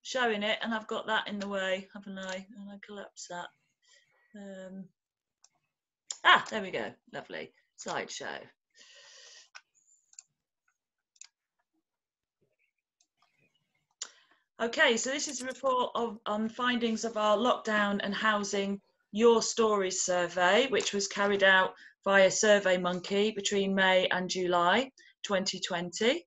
showing it, and I've got that in the way, haven't I? And I collapse that. There we go. Lovely slideshow. Okay, so this is a report on findings of our lockdown and housing Your Stories survey, which was carried out via SurveyMonkey between May and July 2020.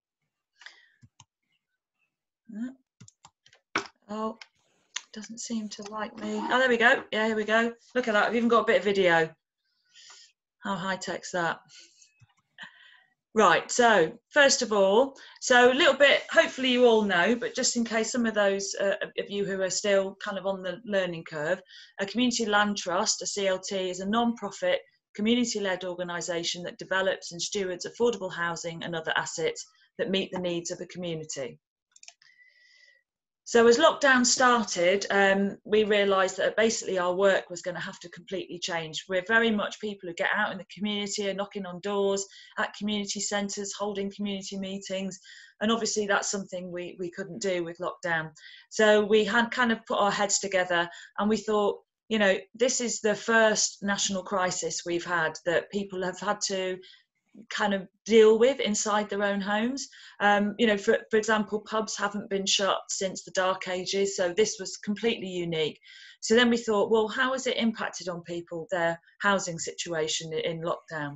Oh, doesn't seem to like me. Oh, there we go. Yeah, here we go. Look at that. I've even got a bit of video. How high-tech's that? Right, so first of all, so a little bit, hopefully you all know, but just in case some of those of you who are still kind of on the learning curve, a Community Land Trust, a CLT, is a non-profit, community-led organisation that develops and stewards affordable housing and other assets that meet the needs of a community. So as lockdown started, we realised that basically our work was going to have to completely change. We're very much people who get out in the community and knocking on doors at community centres, holding community meetings. And obviously that's something we couldn't do with lockdown. So we had kind of put our heads together and we thought, you know, this is the first national crisis we've had that people have had to kind of deal with inside their own homes. You know, for example, pubs haven't been shut since the Dark Ages, so this was completely unique. So then we thought, well, how has it impacted on people, their housing situation in lockdown?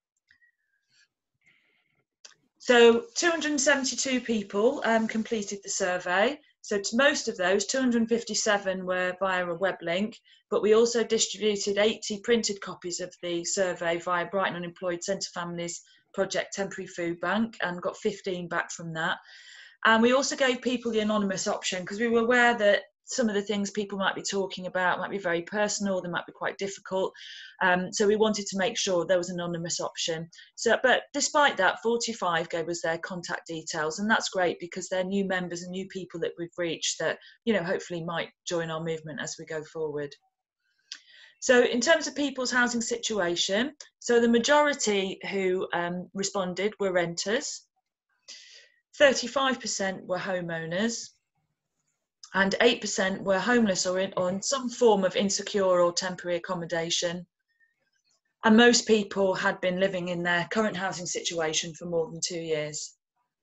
So 272 people completed the survey. So to most of those, 257 were via a web link, but we also distributed 80 printed copies of the survey via Brighton Unemployed Centre Families Project Temporary Food Bank and got 15 back from that. And we also gave people the anonymous option because we were aware that some of the things people might be talking about might be very personal, they might be quite difficult. So we wanted to make sure there was an anonymous option. So, but despite that, 45 gave us their contact details, and that's great because they're new members and new people that we've reached that, you know, hopefully might join our movement as we go forward. So in terms of people's housing situation, so the majority who responded were renters, 35% were homeowners, and 8% were homeless or in some form of insecure or temporary accommodation. And most people had been living in their current housing situation for more than 2 years.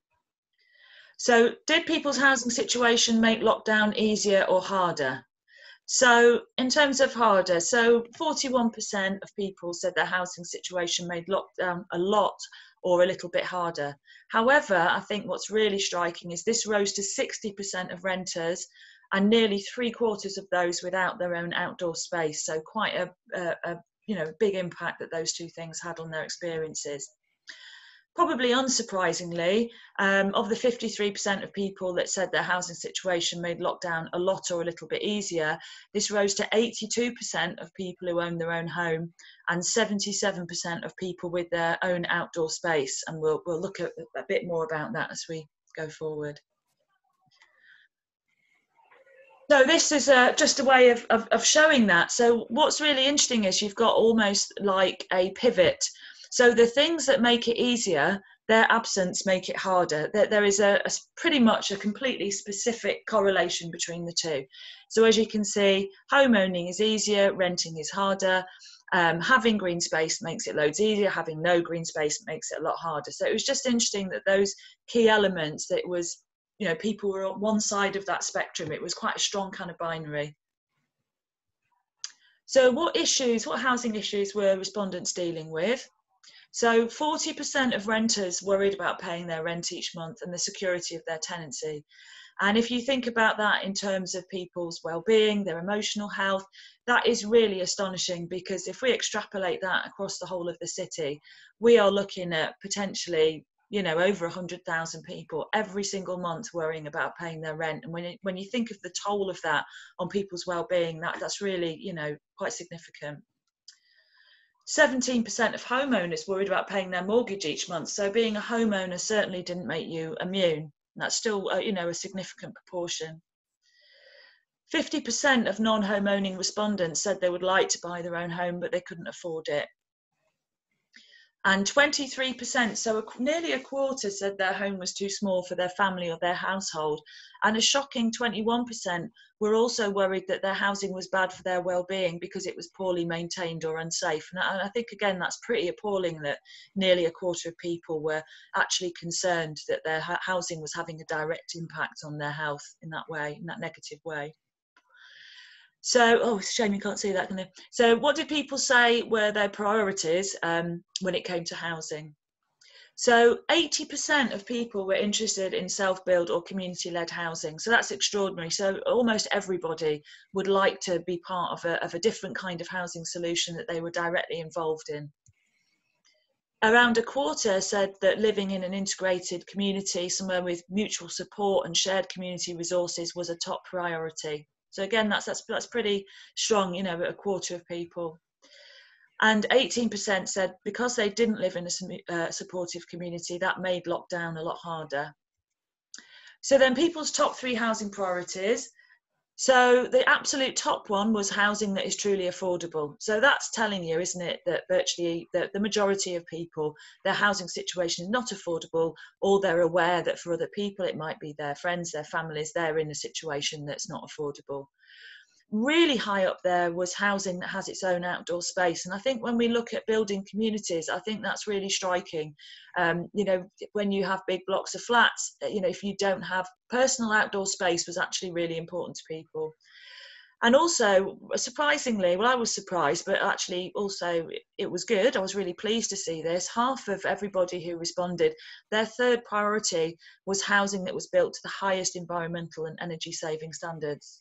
So did people's housing situation make lockdown easier or harder? So in terms of harder, so 41% of people said their housing situation made lockdown a lot or a little bit harder. However, I think what's really striking is this rose to 60% of renters and nearly 3/4 of those without their own outdoor space. So quite a you know, big impact that those two things had on their experiences. Probably unsurprisingly, of the 53% of people that said their housing situation made lockdown a lot or a little bit easier, this rose to 82% of people who own their own home and 77% of people with their own outdoor space. And we'll look at a bit more about that as we go forward. So this is just a way of showing that. So what's really interesting is you've got almost like a pivot. So the things that make it easier, their absence make it harder. There is a pretty much a completely specific correlation between the two. So as you can see, home owning is easier, renting is harder. Having green space makes it loads easier. Having no green space makes it a lot harder. So it was just interesting that those key elements, that it was, you know, people were on one side of that spectrum. It was quite a strong kind of binary. So what housing issues were respondents dealing with? So 40% of renters worried about paying their rent each month and the security of their tenancy. And if you think about that in terms of people's well-being, their emotional health, that is really astonishing, because if we extrapolate that across the whole of the city, we are looking at potentially, you know, over 100,000 people every single month worrying about paying their rent. And when you think of the toll of that on people's well-being, that's really, you know, quite significant. 17% of homeowners worried about paying their mortgage each month. So being a homeowner certainly didn't make you immune. And that's still, you know, a significant proportion. 50% of non-home owning respondents said they would like to buy their own home, but they couldn't afford it. And 23%, so nearly a quarter, said their home was too small for their family or their household. And a shocking 21% were also worried that their housing was bad for their well-being because it was poorly maintained or unsafe. And I think, again, that's pretty appalling that nearly a quarter of people were actually concerned that their housing was having a direct impact on their health in that way, in that negative way. So, oh, it's a shame you can't see that, can you? So what did people say were their priorities when it came to housing? So 80% of people were interested in self-build or community-led housing. So that's extraordinary. So almost everybody would like to be part of a different kind of housing solution that they were directly involved in. Around a quarter said that living in an integrated community, somewhere with mutual support and shared community resources, was a top priority. So again, that's pretty strong, you know, a quarter of people. And 18% said because they didn't live in a supportive community, that made lockdown a lot harder. So then people's top 3 housing priorities. So the absolute top one was housing that is truly affordable. So that's telling you, isn't it, that virtually the majority of people, their housing situation is not affordable, or they're aware that for other people, it might be their friends, their families, they're in a situation that's not affordable. Really high up there was housing that has its own outdoor space. And I think when we look at building communities, I think that's really striking. You know, when you have big blocks of flats, you know, if you don't have personal outdoor space, was actually really important to people. And also, surprisingly, well, I was surprised, but actually also it was good. I was really pleased to see this. Half of everybody who responded, their third priority was housing that was built to the highest environmental and energy saving standards.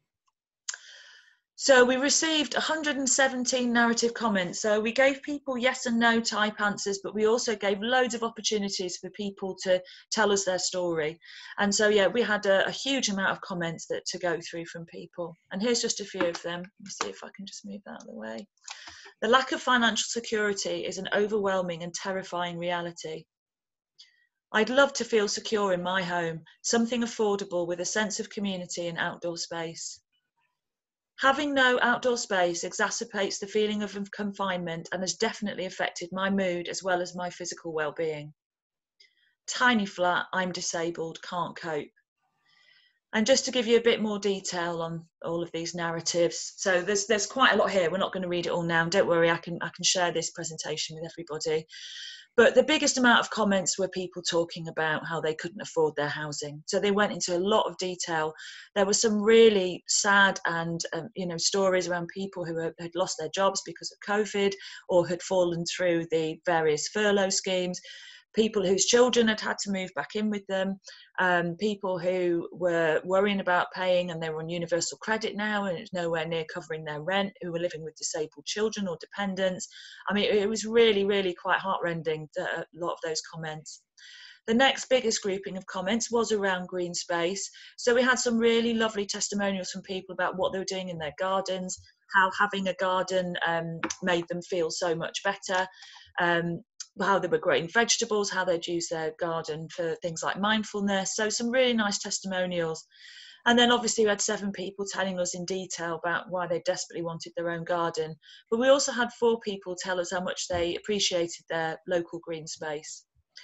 So we received 117 narrative comments. So we gave people yes and no type answers, but we also gave loads of opportunities for people to tell us their story. And so, yeah, we had a huge amount of comments to go through from people. And here's just a few of them. Let me see if I can just move that out of the way. The lack of financial security is an overwhelming and terrifying reality. I'd love to feel secure in my home, something affordable with a sense of community and outdoor space. Having no outdoor space exacerbates the feeling of confinement and has definitely affected my mood as well as my physical well-being. Tiny flat, I'm disabled, can't cope. And just to give you a bit more detail on all of these narratives, so there's quite a lot here. We're not going to read it all now. Don't worry, I can share this presentation with everybody. But the biggest amount of comments were people talking about how they couldn't afford their housing. So they went into a lot of detail. There were some really sad and you know, stories around people who had lost their jobs because of COVID or had fallen through the various furlough schemes, people whose children had to move back in with them, people who were worrying about paying and they were on universal credit now and it's nowhere near covering their rent, who were living with disabled children or dependents. I mean, it was really, really quite heartrending, a lot of those comments. The next biggest grouping of comments was around green space. So we had some really lovely testimonials from people about what they were doing in their gardens, how having a garden made them feel so much better, how they were growing vegetables, how they'd use their garden for things like mindfulness. So some really nice testimonials. And then obviously we had 7 people telling us in detail about why they desperately wanted their own garden. But we also had 4 people tell us how much they appreciated their local green space.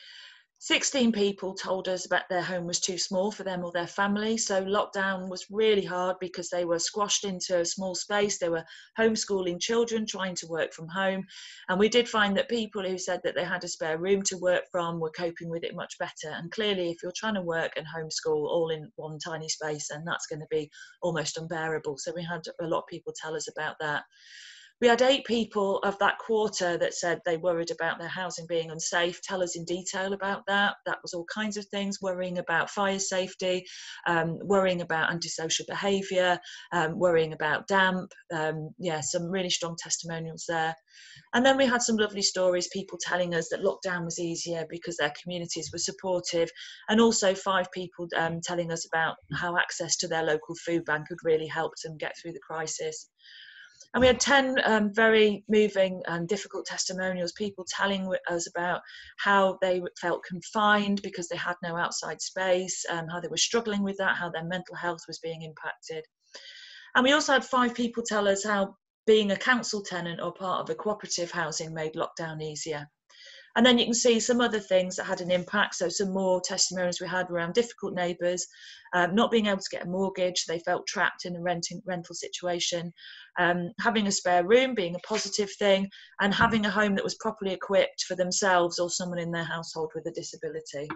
16 people told us that their home was too small for them or their family. So lockdown was really hard because they were squashed into a small space. They were homeschooling children, trying to work from home. And we did find that people who said that they had a spare room to work from were coping with it much better. And clearly, if you're trying to work and homeschool all in one tiny space, then that's going to be almost unbearable. So we had a lot of people tell us about that. We had 8 people of that quarter that said they worried about their housing being unsafe. Tell us in detail about that. That was all kinds of things, worrying about fire safety, worrying about antisocial behaviour, worrying about damp. Yeah, some really strong testimonials there. And then we had some lovely stories, people telling us that lockdown was easier because their communities were supportive, and also 5 people telling us about how access to their local food bank had really helped them get through the crisis. And we had 10 very moving and difficult testimonials, people telling us about how they felt confined because they had no outside space, how they were struggling with that, how their mental health was being impacted. And we also had 5 people tell us how being a council tenant or part of a cooperative housing made lockdown easier. And then you can see some other things that had an impact. So some more testimonials we had around difficult neighbours, not being able to get a mortgage. They felt trapped in a rental situation. Having a spare room being a positive thing, and having a home that was properly equipped for themselves or someone in their household with a disability.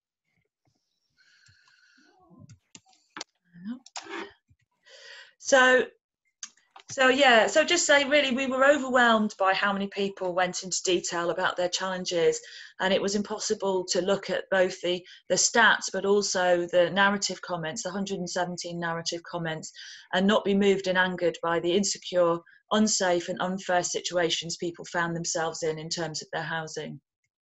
So just say, really, we were overwhelmed by how many people went into detail about their challenges, and it was impossible to look at both the stats but also the narrative comments, the 117 narrative comments, and not be moved and angered by the insecure, unsafe and unfair situations people found themselves in terms of their housing.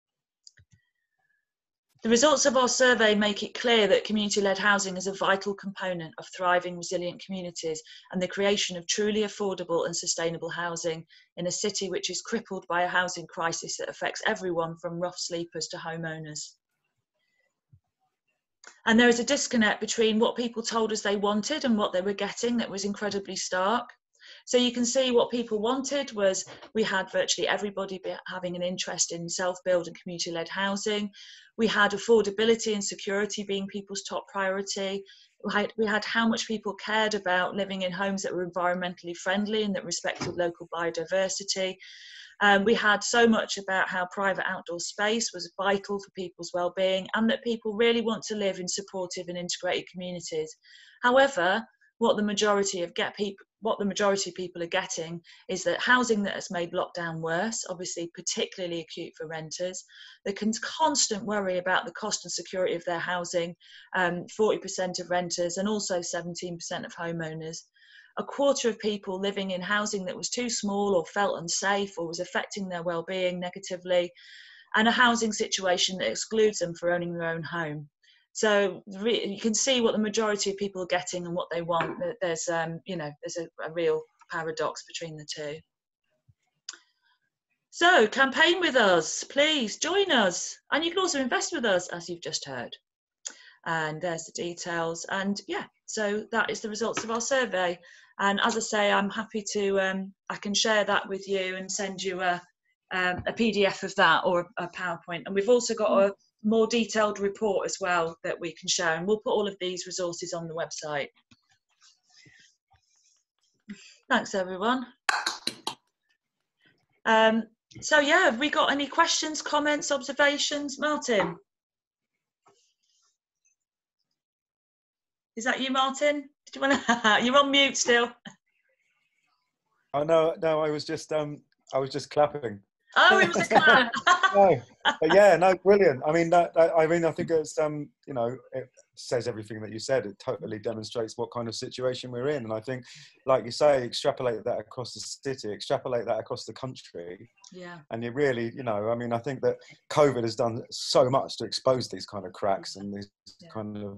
The results of our survey make it clear that community-led housing is a vital component of thriving, resilient communities and the creation of truly affordable and sustainable housing in a city which is crippled by a housing crisis that affects everyone from rough sleepers to homeowners. And there is a disconnect between what people told us they wanted and what they were getting that was incredibly stark. So you can see what people wanted was, we had virtually everybody having an interest in self-build and community-led housing. We had affordability and security being people's top priority. We had how much people cared about living in homes that were environmentally friendly and that respected local biodiversity. We had so much about how private outdoor space was vital for people's well-being, and that people really want to live in supportive and integrated communities. However, what the majority of people are getting is that housing that has made lockdown worse, obviously particularly acute for renters. The constant worry about the cost and security of their housing, 40% of renters and also 17% of homeowners. A quarter of people living in housing that was too small or felt unsafe or was affecting their well-being negatively, and a housing situation that excludes them from owning their own home. So you can see what the majority of people are getting and what they want. There's, there's a real paradox between the two. So campaign with us, please join us. And you can also invest with us, as you've just heard. And there's the details. And yeah, so that is the results of our survey. And as I say, I'm happy to, I can share that with you and send you a PDF of that or a PowerPoint. And we've also got a more detailed report as well that we can share, and we'll put all of these resources on the website. Thanks everyone. So yeah, have we got any questions, comments, observations? Martin? Is that you, Martin? Did you want to? You're on mute still. Oh no, I was just clapping. Oh, it was a clap. No, but yeah, no, brilliant. I mean, I think it's it says everything that you said. It totally demonstrates what kind of situation we're in, and I think, like you say, extrapolate that across the city, extrapolate that across the country. Yeah. And you really, I mean, I think that COVID has done so much to expose these kind of cracks and these kind of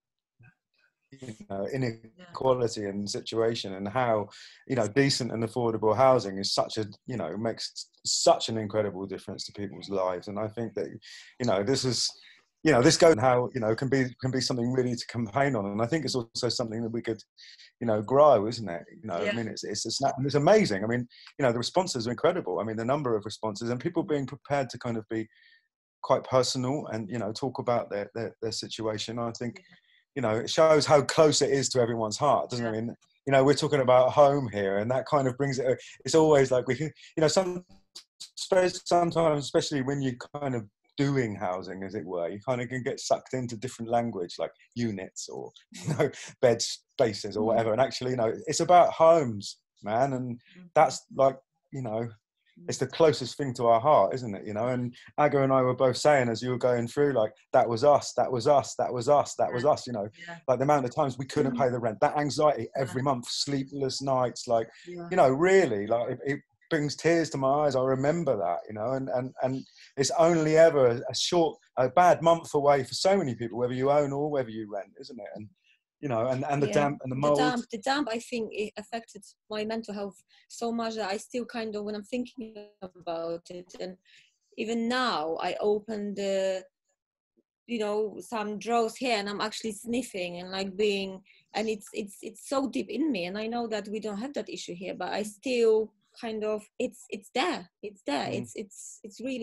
inequality and situation, and how decent and affordable housing is such a makes such an incredible difference to people's lives. And I think that this is this goes how can be something really to campaign on, and I think it's also something that we could grow, isn't it? I mean, it's amazing. I mean, the responses are incredible. I mean, the number of responses and people being prepared to kind of be quite personal and talk about their situation. I think it shows how close it is to everyone's heart, doesn't it? I mean, we're talking about home here, and that kind of brings it. It's always like we can, sometimes, especially when you kind of doing housing, as it were, you kind of can get sucked into different language, like units or bed spaces or whatever. And actually, it's about homes, man, and that's like it's the closest thing to our heart, isn't it? And Aga and I were both saying, as you were going through, like, that was us, that was us, that was us, that was us, like the amount of times we couldn't pay the rent, that anxiety every month, sleepless nights, like, really, like, it brings tears to my eyes. I remember that, and it's only ever a bad month away for so many people, whether you own or whether you rent, isn't it? And and the damp and the mold. The damp, I think it affected my mental health so much that I still kind of, when I'm thinking about it, and even now I open the, some drawers here, and I'm actually sniffing and like and it's so deep in me, and I know that we don't have that issue here, but I still kind of, it's there. It's really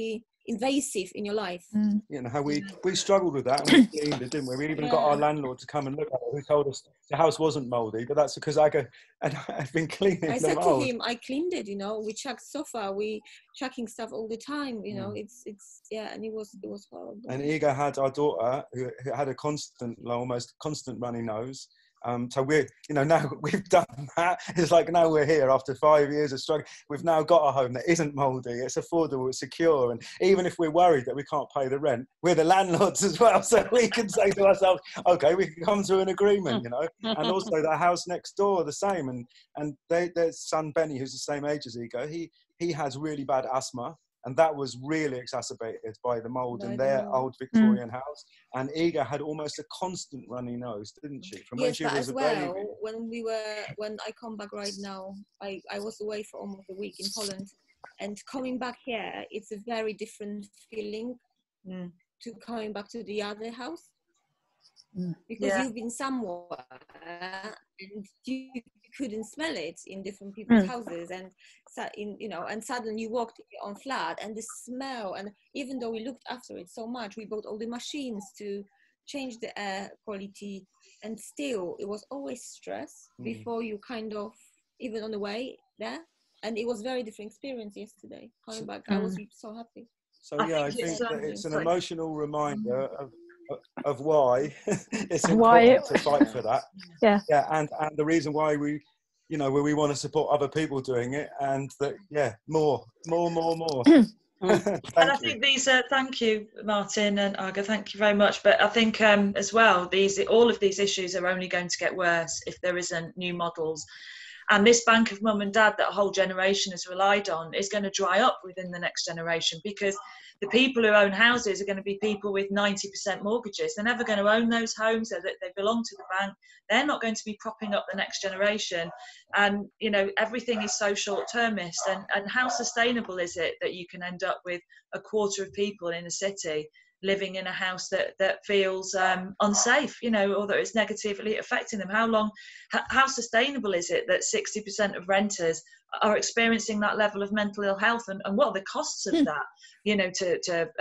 invasive in your life. You know, how we struggled with that, and we cleaned it, didn't we? We even got our landlord to come and look at it, who told us the house wasn't mouldy, but that's because I'd been cleaning I the said mould. to him, I cleaned it, you know, we checked sofa, we checking stuff all the time, you know, it's and it was horrible. And Iga had our daughter who had a almost constant runny nose. So we're, you know, now we've done that. It's like now we're here after 5 years of struggling. We've now got a home that isn't mouldy, it's affordable, it's secure. And even if we're worried that we can't pay the rent, we're the landlords as well. So we can say to ourselves, okay, we can come to an agreement, you know. And also the house next door, the same. And their son, Benny, who's the same age as Iga, he has really bad asthma. And that was really exacerbated by the mould in their old Victorian house. And Iga had almost a constant runny nose, didn't she? From when she was a baby. When I come back right now, I was away for almost a week in Holland, and coming back here, it's a very different feeling to coming back to the other house. Because you've been somewhere and you couldn't smell it in different people's houses, and and suddenly you walked on flat, and the smell, and even though we looked after it so much, we bought all the machines to change the air quality, and still it was always stress before you kind of even on the way there. And it was very different experience yesterday coming back. I was so happy. So I think that it's an emotional reminder of why it's important to fight for that. And the reason why we, you know, where we want to support other people doing it, and that more. And I think these are, thank you, Martin and Aga, thank you very much. But I think as well, all of these issues are only going to get worse if there isn't new models. And this bank of mum and dad that a whole generation has relied on is going to dry up within the next generation, because the people who own houses are going to be people with 90% mortgages. They're never going to own those homes, that they belong to the bank. They're not going to be propping up the next generation. And, you know, everything is so short-termist. And how sustainable is it that you can end up with a quarter of people in a city living in a house that feels unsafe, you know, or that is negatively affecting them? How sustainable is it that 60% of renters are experiencing that level of mental ill health, and what are the costs of that, you know, to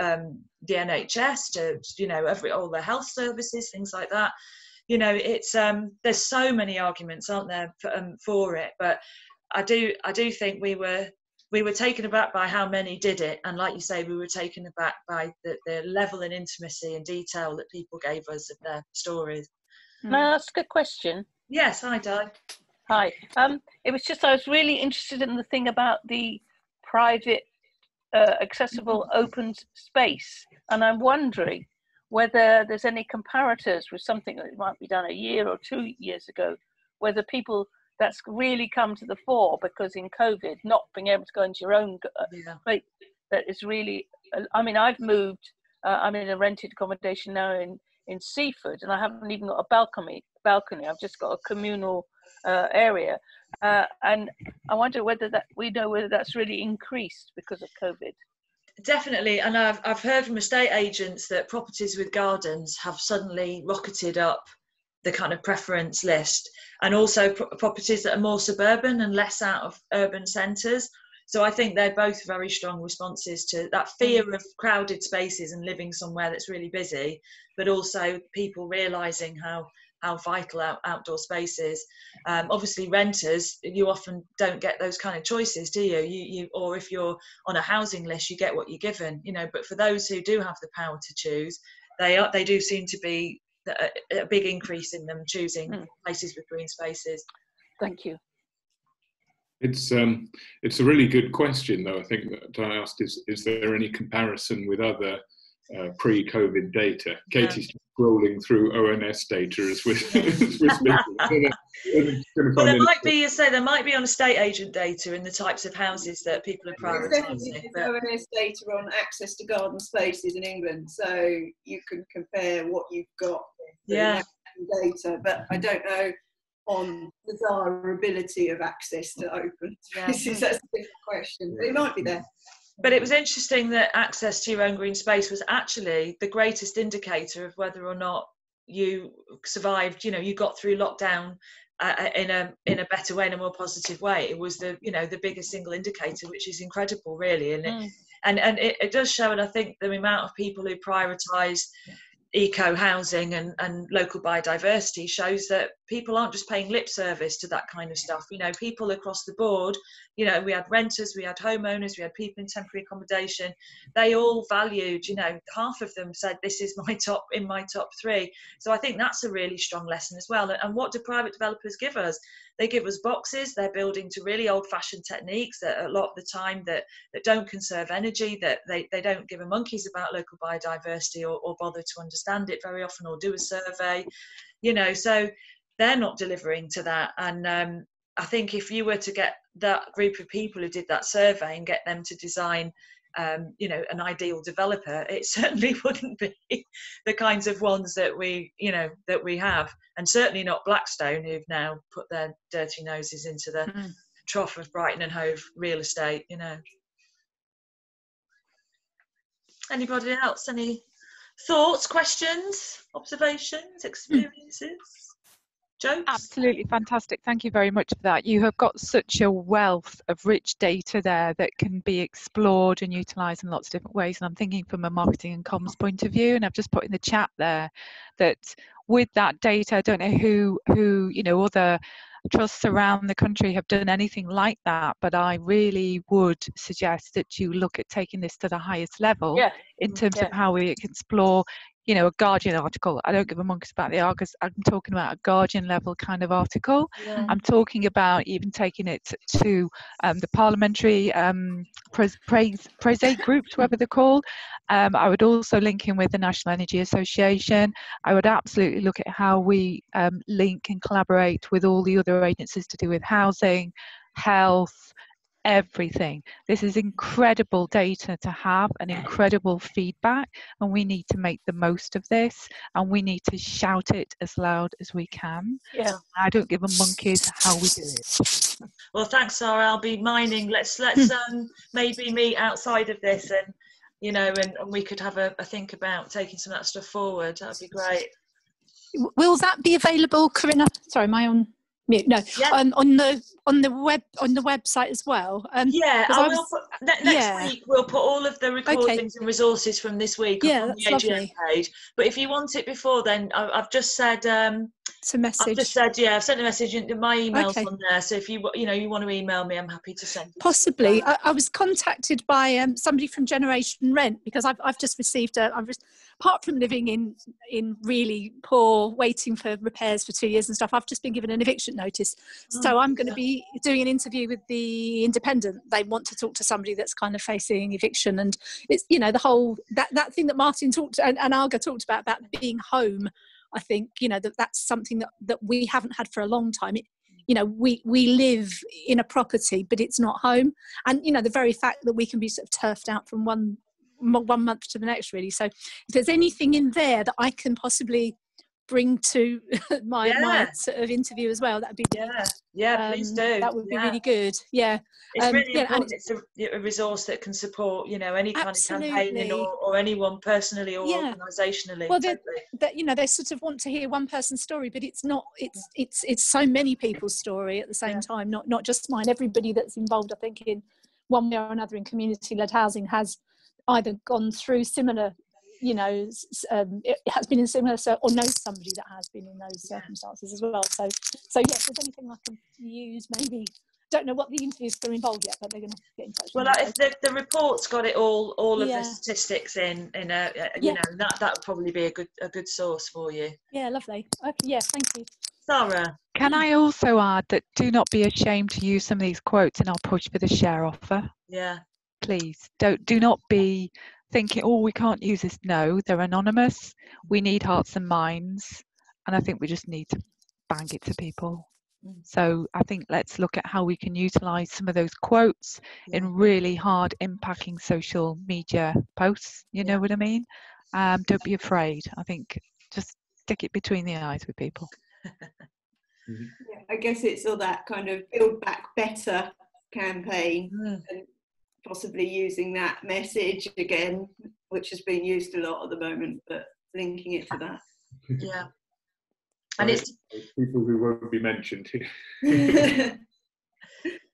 the NHS, to, you know, all the health services, things like that. You know, it's there's so many arguments, aren't there, for it, but I do think we were taken aback by how many did it, and like you say, we were taken aback by the level and intimacy and detail that people gave us of their stories. Can I ask a question? Yes, hi, Di. Hi. It was just, I was really interested in the thing about the private, accessible, open space, and I'm wondering whether there's any comparators with something that might be done a year or 2 years ago, whether people that's really come to the fore, because in COVID, not being able to go into your own place, that is really, I mean, I've moved, I'm in a rented accommodation now in Seaford, and I haven't even got a balcony, I've just got a communal area. And I wonder whether that's really increased because of COVID. Definitely, and I've heard from estate agents that properties with gardens have suddenly rocketed up the kind of preference list, and also properties that are more suburban and less out of urban centres. So I think they're both very strong responses to that fear of crowded spaces and living somewhere that's really busy, but also people realising how vital outdoor space is. Obviously renters, you often don't get those kind of choices, do you? Or if you're on a housing list, you get what you're given, you know. But for those who do have the power to choose, they do seem to be a big increase in them choosing places with green spaces. Thank you. It's a really good question, though. I think that I asked is there any comparison with other pre-COVID data? Katie's scrolling through ONS data as we're speaking. Well, there might be on estate agent data in the types of houses that people are prioritising. There's ONS data on access to garden spaces in England, so you can compare what you've got with data, but I don't know on desirability of access to open spaces. That's a different question, but it might be there. But it was interesting that access to your own green space was actually the greatest indicator of whether or not you survived, you know, you got through lockdown in a better way, in a more positive way. It was the biggest single indicator, which is incredible, really. And and it does show, and I think the amount of people who prioritise eco housing and local biodiversity shows that people aren't just paying lip service to that kind of stuff. You know, people across the board, you know, we had renters, we had homeowners, we had people in temporary accommodation. They all valued, you know, half of them said this is my top 3. So I think that's a really strong lesson as well. And what do private developers give us? They give us boxes. They're building to really old-fashioned techniques that a lot of the time that don't conserve energy, that they don't give a monkeys about local biodiversity or bother to understand it very often or do a survey, you know, so they're not delivering to that. And I think if you were to get that group of people who did that survey and get them to design you know, an ideal developer, it certainly wouldn't be the kinds of ones that we have, and certainly not Blackstone, who've now put their dirty noses into the trough of Brighton and Hove real estate, you know. Anybody else? Any thoughts, questions, observations, experiences? Jokes? Absolutely fantastic. Thank you very much for that. You have got such a wealth of rich data there that can be explored and utilised in lots of different ways. And I'm thinking from a marketing and comms point of view, and I've just put in the chat there that with that data, I don't know who you know, other trusts around the country have done anything like that, but I really would suggest that you look at taking this to the highest level in terms of how we can explore, you know, a Guardian article. I don't give a monkeys about the Argus. I'm talking about a Guardian level kind of article. Yeah. I'm talking about even taking it to the parliamentary praise groups, whatever they're called. I would also link in with the National Energy Association. I would absolutely look at how we link and collaborate with all the other agencies to do with housing, health, everything. This is incredible data to have and incredible feedback, and we need to make the most of this, and we need to shout it as loud as we can. Yeah. I don't give a monkeys how we do it. Well, thanks, Sarah. I'll be mining. Let's maybe meet outside of this, and you know, and we could have a think about taking some of that stuff forward. That'd be great. Will that be available, Corinna? Sorry, am I on mute? No. Yeah. On the website as well. Yeah, I will put, next week we'll put all of the recordings and resources from this week up on the AGM page. But if you want it before then, I've just said it's a message. I've just said I've sent a message. My email's on there, so if you want to email me, I'm happy to send it. Possibly. I was contacted by somebody from Generation Rent, because I've just received apart from living in really poor, waiting for repairs for 2 years and stuff, I've just been given an eviction notice. So I'm going to be doing an interview with the Independent. They want to talk to somebody that's kind of facing eviction, and it's, you know, the whole that thing that Martin talked and Alga talked about being home. I think, you know, that's something that we haven't had for a long time. You know, we live in a property, but it's not home. And, you know, the very fact that we can be sort of turfed out from one month to the next, really. So if there's anything in there that I can possibly bring to my sort of interview as well, that'd be please do. That would be really good. It's really important. It's a resource that can support, you know, any kind of campaigning or anyone personally or organisationally. Well, you know, they sort of want to hear one person's story, but it's not. It's so many people's story at the same time. Not just mine. Everybody that's involved, I think, in one way or another in community-led housing has either gone through similar, you know, it has been in similar, or knows somebody that has been in those circumstances as well. So yes, if there's anything I can use, maybe. Don't know what the interviews are involved yet, but they're going to get in touch. Well, if the report's got it all of the statistics in a, you know, that would probably be a good source for you. Yeah, lovely. Okay, yeah, thank you. Sarah. Can I also add that do not be ashamed to use some of these quotes in our push for the share offer. Yeah. Please do not be thinking, oh, we can't use this. No, they're anonymous. We need hearts and minds, and I think we just need to bang it to people. So I think let's look at how we can utilise some of those quotes in really hard impacting social media posts. You know what I mean? Don't be afraid. I think just stick it between the eyes with people. I guess it's all that kind of Build Back Better campaign, and possibly using that message again, which has been used a lot at the moment, but linking it to that. Yeah. And it's people who won't be mentioned here.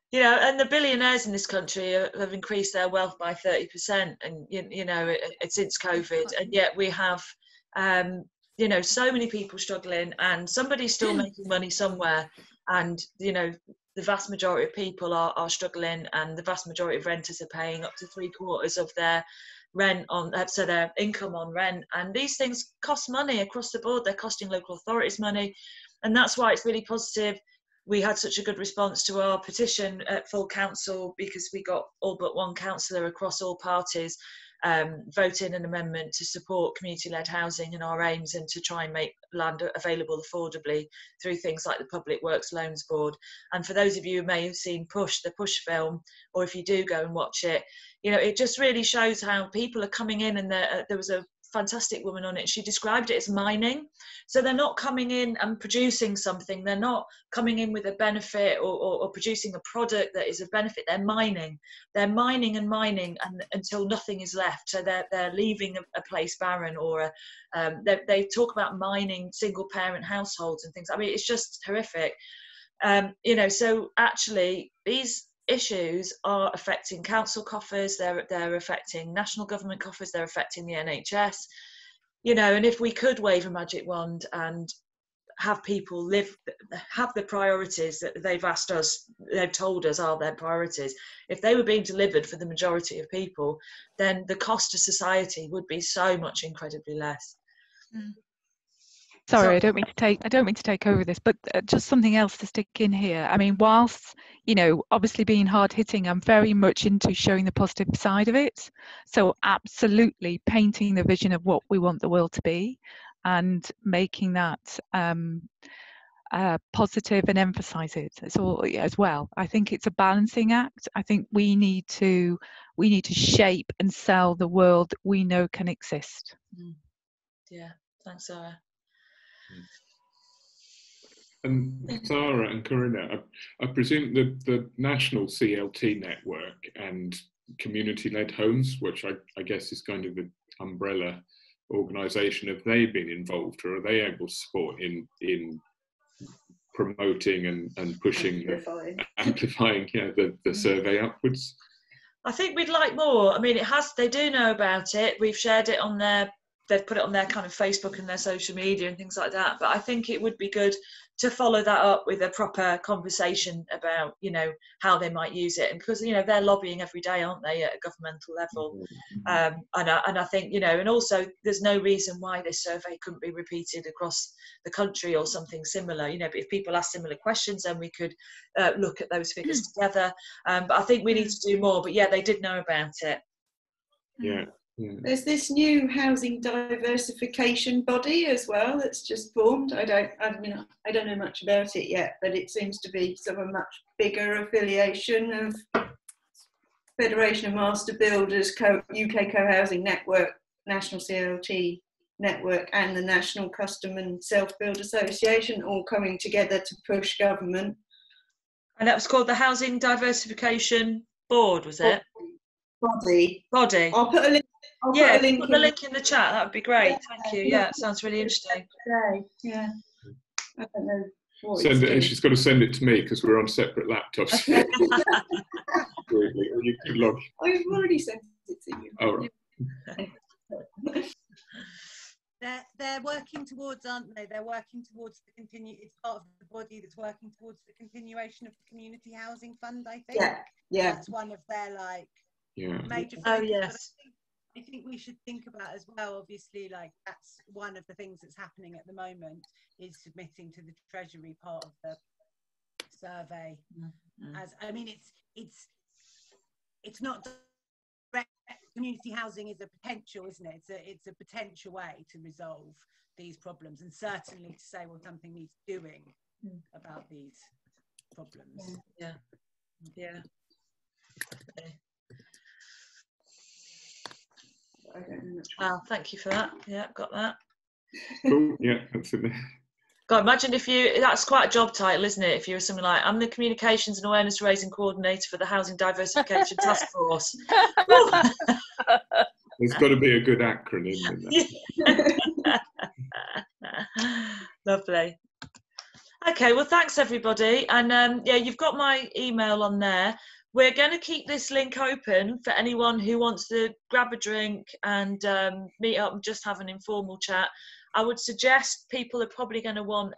You know, and the billionaires in this country have increased their wealth by 30%, and you know, since COVID, and yet we have, you know, so many people struggling, and somebody's still making money somewhere, and you know, the vast majority of people are struggling, and the vast majority of renters are paying up to 3/4 of their rent on, so their income on rent, and these things cost money across the board. They're costing local authorities money, and that's why it's really positive. We had such a good response to our petition at full council, because we got all but one councillor across all parties voting an amendment to support community-led housing and our aims, and to try and make land available affordably through things like the Public Works Loans Board. And for those of you who may have seen the Push film, or if you do go and watch it, you know, it just really shows how people are coming in, and there was a fantastic woman on it. She described it as mining. So they're not coming in and producing something. They're not coming in with a benefit or producing a product that is a benefit. They're mining. They're mining and mining until nothing is left. So they're leaving a place barren, or they talk about mining single parent households and things. I mean, it's just horrific. You know, so actually these issues are affecting council coffers, they're affecting national government coffers, they're affecting the NHS, you know. And if we could wave a magic wand and have people have the priorities that they've told us are their priorities, if they were being delivered for the majority of people, then the cost to society would be so much incredibly less. Sorry, I don't mean to take over this, but just something else to stick in here. I mean, whilst, you know, obviously being hard hitting, I'm very much into showing the positive side of it. So absolutely painting the vision of what we want the world to be, and making that positive, and emphasize it as well. I think it's a balancing act. I think we need to shape and sell the world that we know can exist. Yeah, thanks, Sarah. And Sarah and Corinna, I presume the national CLT network and community-led homes, which I guess is kind of the umbrella organisation, have they been involved, or are they able to support in promoting and pushing, amplifying the survey upwards? I think we'd like more. I mean, they do know about it. We've shared it on they've put it on their kind of Facebook and their social media and things like that. But I think it would be good to follow that up with a proper conversation about, you know, how they might use it. And because, you know, they're lobbying every day, aren't they, at a governmental level? And I think, you know, and also there's no reason why this survey couldn't be repeated across the country or something similar. You know, but if people ask similar questions, then we could look at those figures together. But I think we need to do more. But yeah, they did know about it. Yeah. There's this new housing diversification body as well that's just formed. I don't know much about it yet, but it seems to be sort of a much bigger affiliation of Federation of Master Builders, UK Co-Housing Network, National CLT Network, and the National Custom and Self-Build Association, all coming together to push government. And that was called the Housing Diversification Board, was it? Body. I'll put a link. Put the link in the chat. That would be great. Thank you. Yeah, it sounds really interesting. Yeah. I don't know what send it, and she's got to send it to me because we're on separate laptops. You could log. I've already sent it to you. Oh, right. They're working towards, aren't they? They're working towards it's part of the body that's working towards the continuation of the Community Housing Fund, I think. Yeah. That's one of their major focus. Oh, yes. I think we should think about as well, obviously, like that's one of the things that's happening at the moment, is submitting to the Treasury part of the survey. As I mean, it's not direct. Community housing is a potential, isn't it? It's a potential way to resolve these problems, and certainly to say, well, something needs doing about these problems. Yeah. Wow, thank you for that. Yeah, got that. Cool. Yeah, that's it. God, imagine that's quite a job title, isn't it? If you were something like, I'm the Communications and Awareness Raising Coordinator for the Housing Diversification Task Force. There's got to be a good acronym in there. Lovely. Okay, well, thanks everybody. And yeah, you've got my email on there. We're going to keep this link open for anyone who wants to grab a drink and meet up and just have an informal chat. I would suggest people are probably going to want